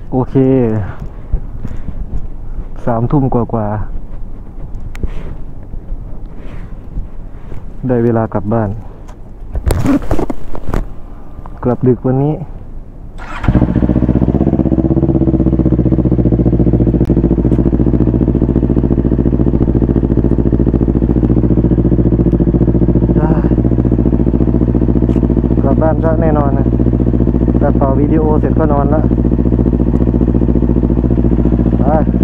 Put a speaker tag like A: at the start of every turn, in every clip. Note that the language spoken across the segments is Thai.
A: โอเค3 ทุ่มกว่าได้เวลากลับบ้านกลับดึกวันนี้กลับบ้านจะแน่นอนนะตัดต่อวิดีโอเสร็จก็นอนแล้วไป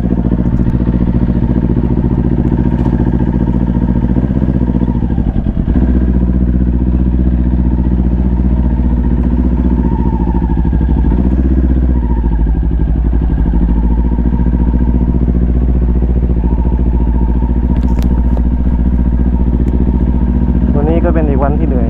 A: วันนี้ก็เป็นอีกวันที่เหนื่อย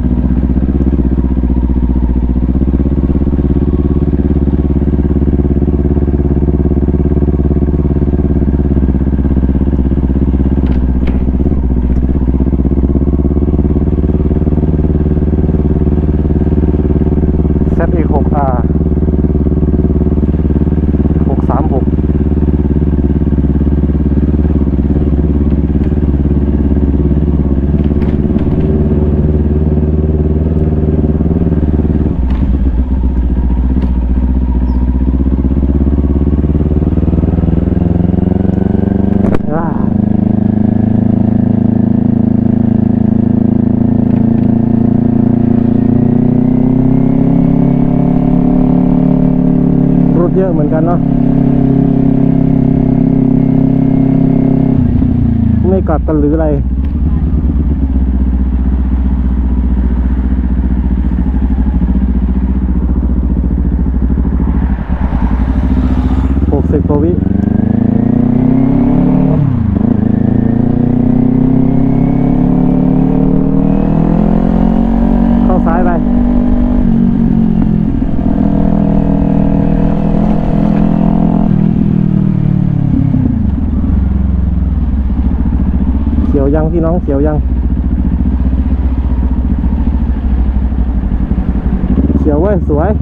A: เยอะเหมือนกันเนาะไม่กลับกันหรืออะไร60 กว่าวิเข้าซ้ายไปเขียวยังพี่น้องเขียวยังเขียวเว้ยสวย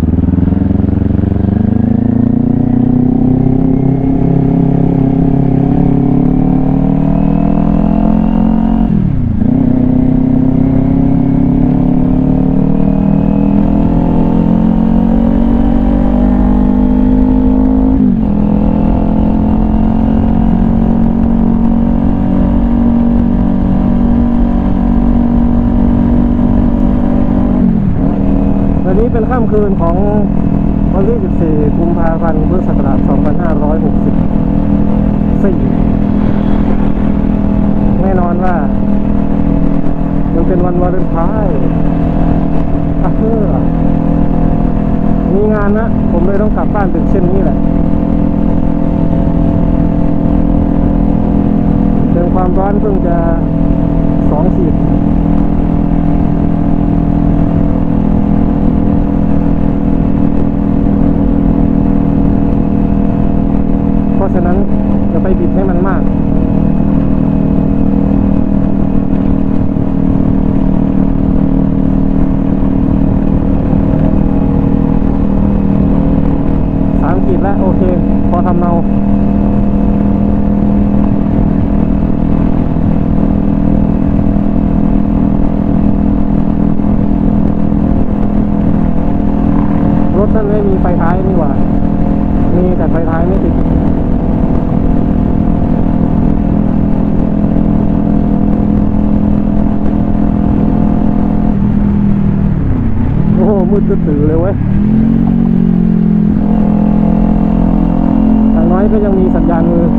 A: วันนี้เป็นค่ำคืนของวันที่14 กุมภาพันธ์ พุทธศักราช 2564 แน่นอนว่ามันเป็นวันวาเลนไทน์มีงานนะผมเลยต้องกลับบ้านดึกเช่นนี้แหละเป็นความร้อนเพิ่งจะ2 ขีดเพราะฉะนั้นจะไปบิดให้มันมาก3 ขีดแล้วโอเคพอทำเนาถนั่นไม่มีไฟท้ายนี่หว่ามีแต่ไฟท้ายไม่ติดโอ้โหมืดตื่นเลยเว้ยอย่างน้อยก็ยังมีสัญญาณมือ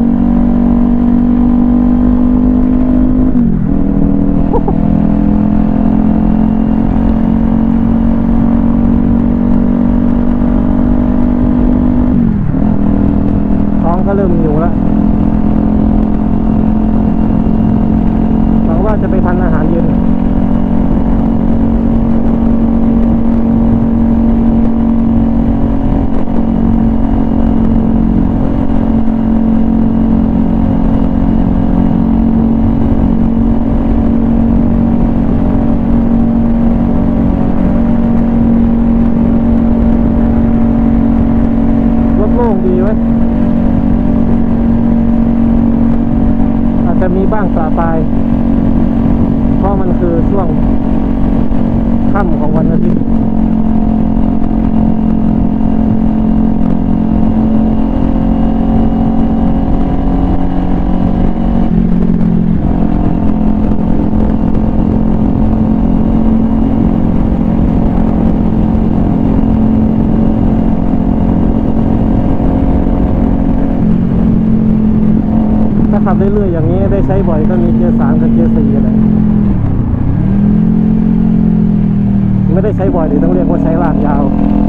A: ท้องก็เริ่มหิวแล้วหวังว่าจะไปทานอาหารเย็นเรื่อยๆอย่างนี้ได้ใช้บ่อยก็มีเกียร์3กับเกียร์4อะไรไม่ได้ใช้บ่อยหรือต้องเรียกว่าใช้ลากยาว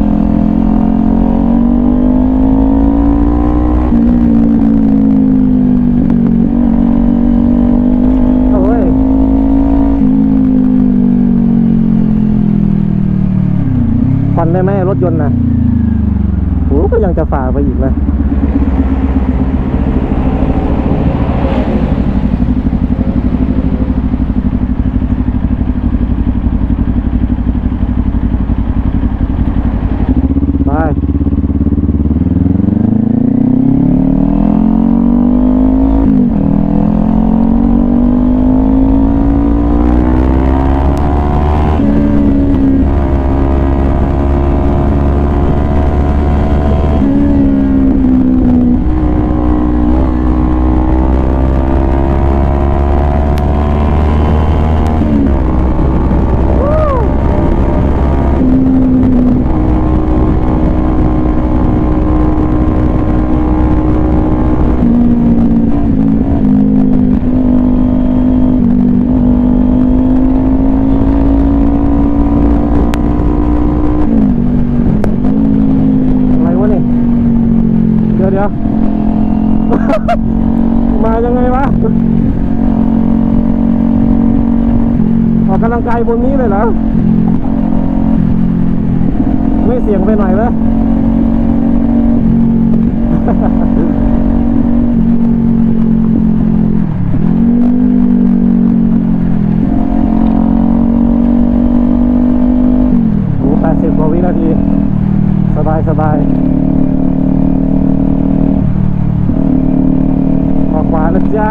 A: ผ่อนได้ไหมรถยนต์นะโหก็ยังจะฝ่าไปอีกนะไปเดี๋ยว มายังไงวะออกกำลังกายบนนี้เลยเหรอไม่เสี่ยงไปหน่อยเหรอ โอ้80 กว่าวินาที สบายสบายออกขวานะจ๊ะ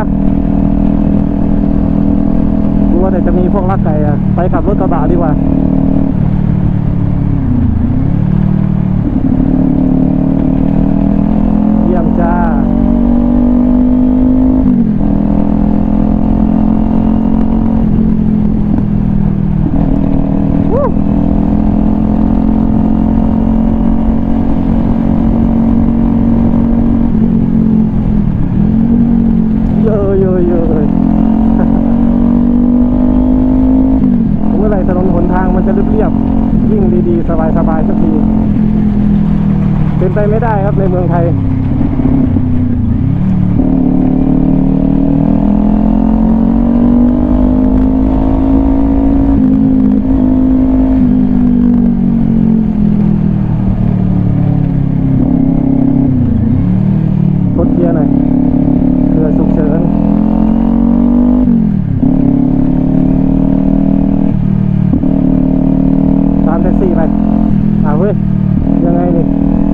A: ดูว่าแต่จะมีพวกลักไก่อะไปขับรถกระบะดีกว่าเยี่ยมจ้าเยอะเลยเมื่อไหร่ถนนหนทางมันจะเรียบๆยิ่งดีๆสบายสักทีเป็นไปไม่ได้ครับในเมืองไทยกดเกียร์หน่อยเพื่อฉุกเฉินตามแท็กซี่ไปเว้ยยังไงนี่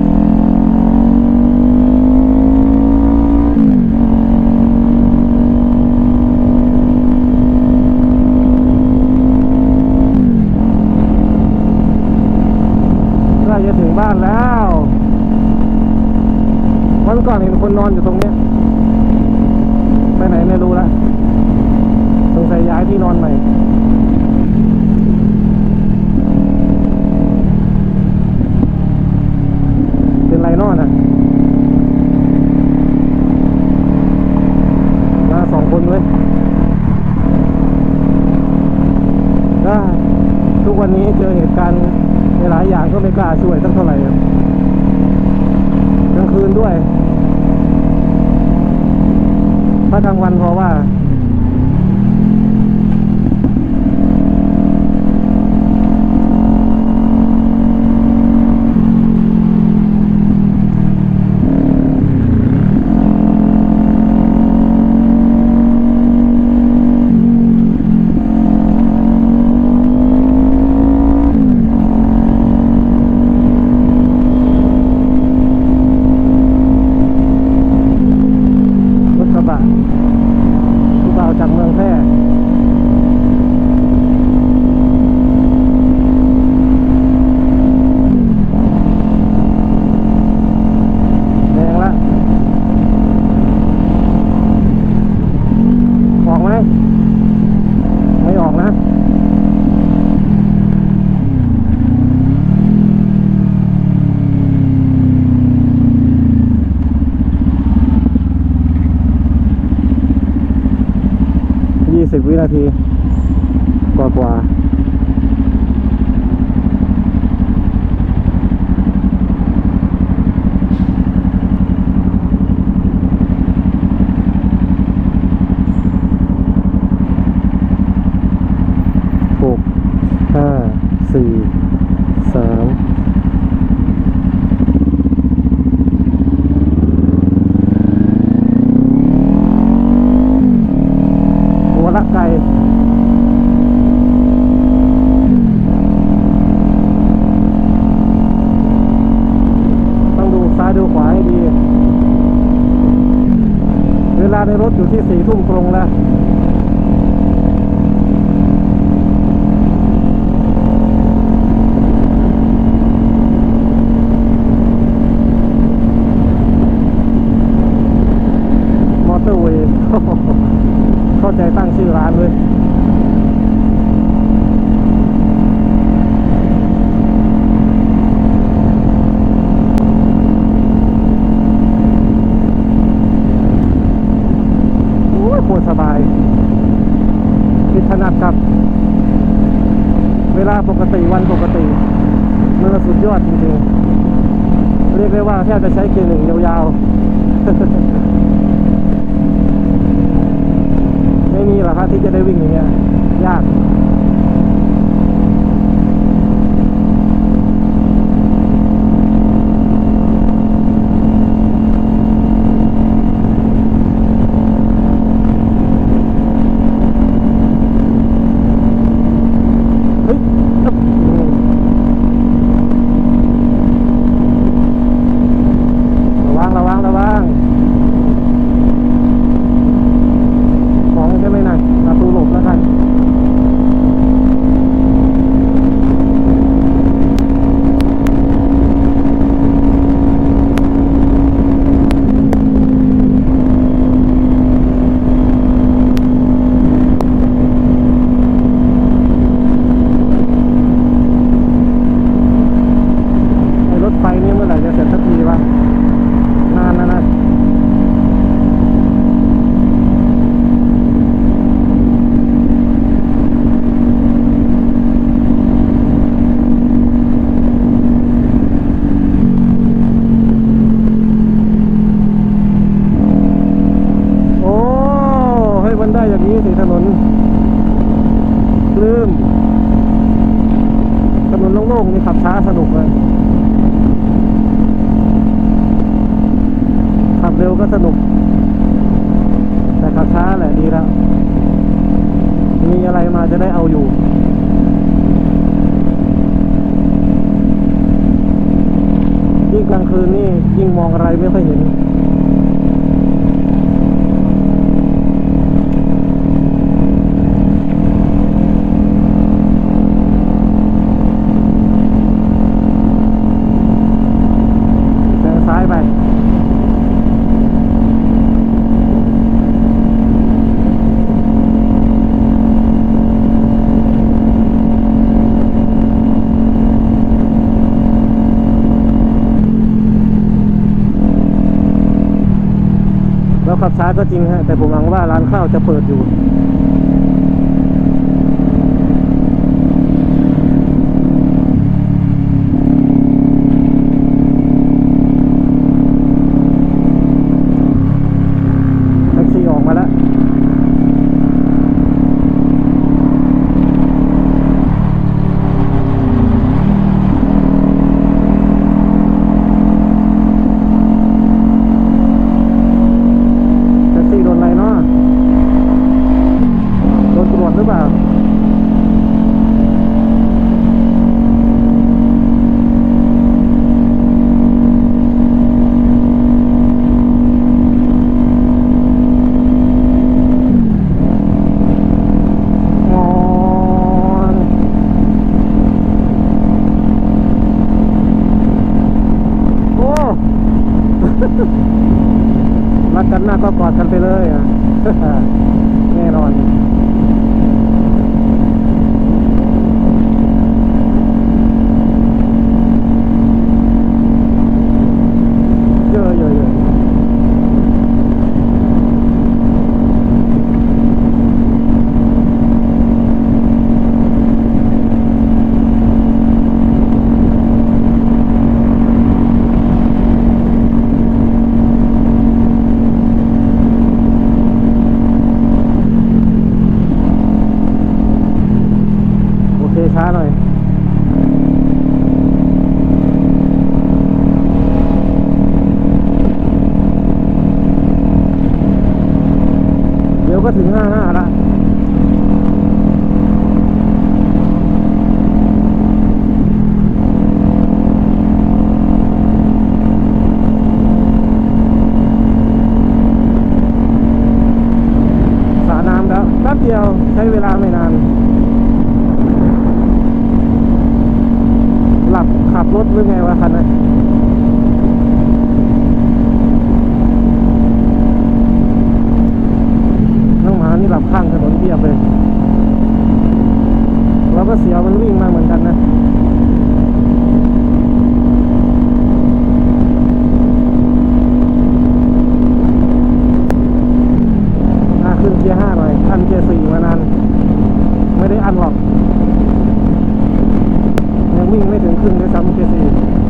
A: ใกล้จะถึงบ้านแล้ววันก่อนเห็นคนนอนอยู่ตรงนี้ไปไหนไม่รู้ละสงสัยย้ายที่นอนใหม่เป็นไรนอนอ่ะมา2 คนเว้ยทุกวันนี้เจอเหตุการณ์หลายอย่างก็ไม่กล้าช่วยตั้งเท่าไหร่กลางคืนด้วยถ้ากลางวันเพราะว่ารถกระบะนาทีกว่า3 หัวละไก่ต้องดูซ้ายดูขวาให้ดี เวลาในรถอยู่ที่4 ทุ่มตรงแล้วเข้าใจตั้งชื่อร้านเลยโอ้ยโคตรสบายคิดถนัดครับเวลาปกติวันปกติมันสุดยอดจริงๆเรียกได้ว่าแทบจะใช้เกียร์หนึ่งยาวๆไม่มีหรอกครับที่จะได้วิ่งอย่างเงี้ยยากเฮ้ยระวังของใช่ไหมนะประตูหลบแล้วกันไอ้รถไฟนี่เมื่อไหร่จะเสร็จสักทีวะนานนะมันได้อย่างนี้สิถนนลืมถนนโล่งๆนี่ขับช้าสนุกเลยขับเร็วก็สนุกแต่ขับช้าแหละดีแล้วมีอะไรมาจะได้เอาอยู่ยิ่งกลางคืนนี่ยิ่งมองอะไรไม่ค่อยเห็นแล้วขับช้าก็จริงฮะแต่ผมหวังว่าร้านข้าวจะเปิดอยู่แท็กซี่ออกมาแล้วโดนอะไรเนาะหลับขับรถหรือไงวะคันนั้นน้องหมานี่หลับข้างถนนเทียบเลยแล้วก็เสียวมันวิ่งมาเหมือนกันนะขึ้นเกียร์ 5หน่อยอันเกียร์ 4มานานไม่ได้อันหรอกยังวิ่งไม่ถึงครึ่งด้วยซ้ำเกียร์ 4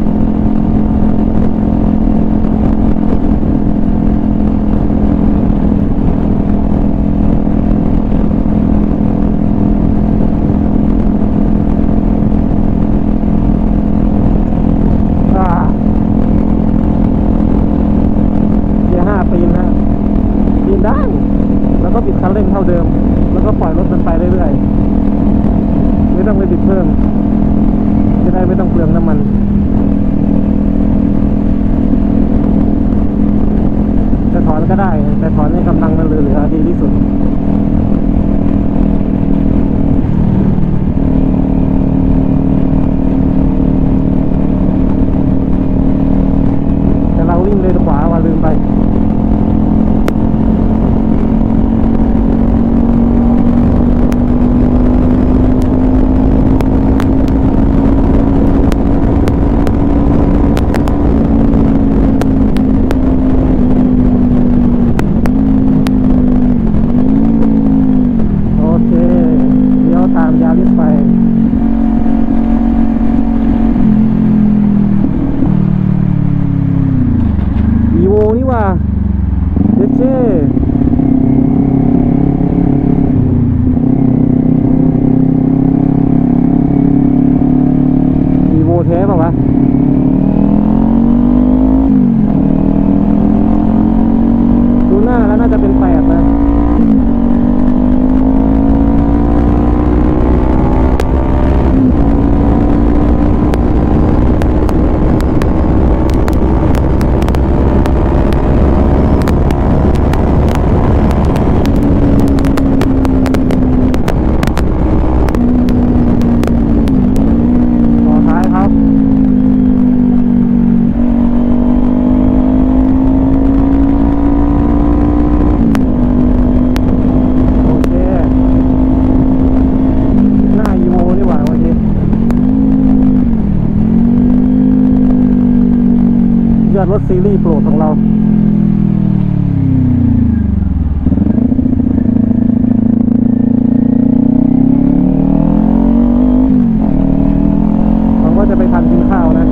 A: ปีนนะปีนได้แล้วก็บิดคันเร่งเท่าเดิมแล้วก็ปล่อยรถมันไปเรื่อยๆไม่ต้องไปบิดเพิ่มจะได้ไม่ต้องเปลืองน้ำมันจะถอนก็ได้แต่ถอนให้กำลังมันเหลือดีที่สุดแต่เราวิ่งเลนขวาว่าลืมไปนี่ว่าเด็ดเช่อีโวแท้ป่ะวะดูหน้าแล้วน่าจะเป็น8นะยอดรถซีรีส์โปรดของเราผมก็จะไปทานกินข้าวนะ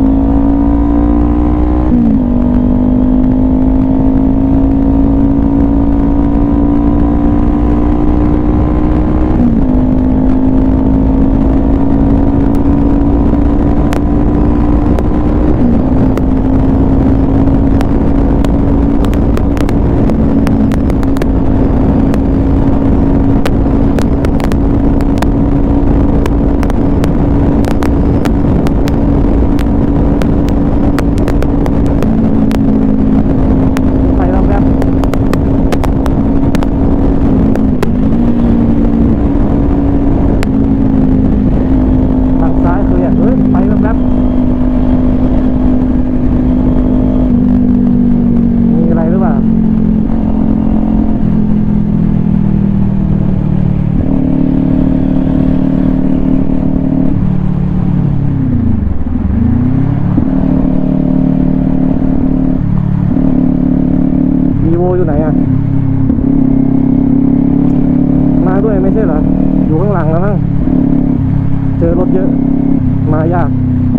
A: อยู่ไหนอ่ะมาด้วยไม่ใช่เหรออยู่ข้างหลังแล้วมั้งเจอรถเยอะมายาก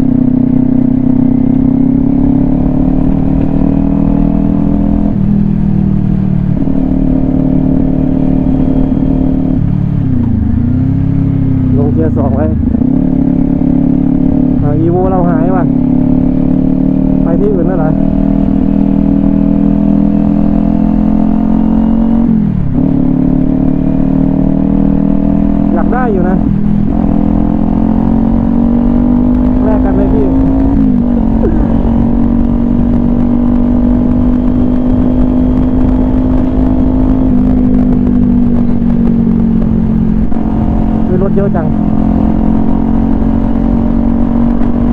A: ลงเกียร์ 2ไว้อีโวเราหายว่ะไปที่อื่นนั่นเหรอได้อยู่นะแลกกันเลยพี่รถเยอะจัง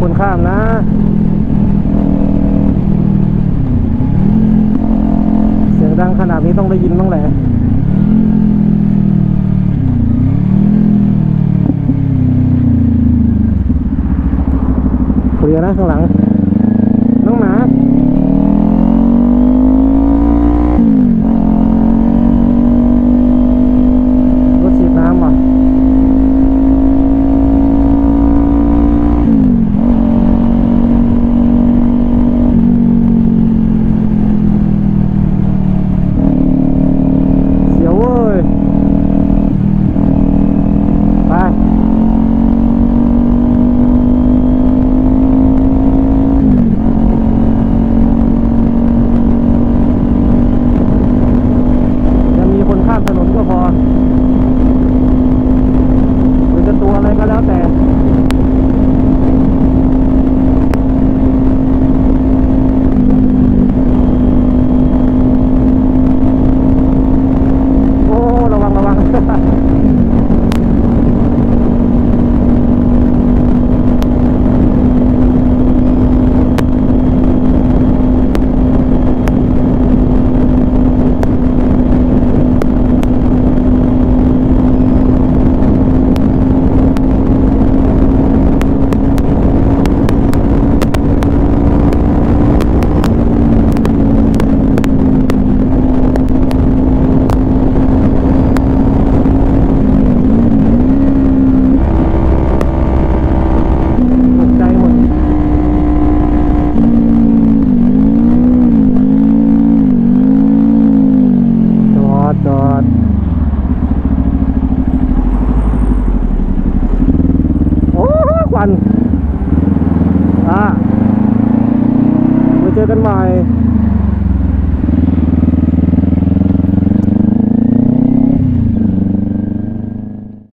A: คนข้ามนะเสียงดังขนาดนี้ต้องได้ยินบ้างแหละเคลียร์นะข้างหลังน้องหมารถฉีดน้ำว่ะเสียวเว้ยไปจะมีคนข้ามถนนก็พอหรือจะตัวอะไรก็แล้วแต่โอ้ระวังระวัง ตกใจหมดจอดจอดโอ้ควันไว้เจอกันใหม่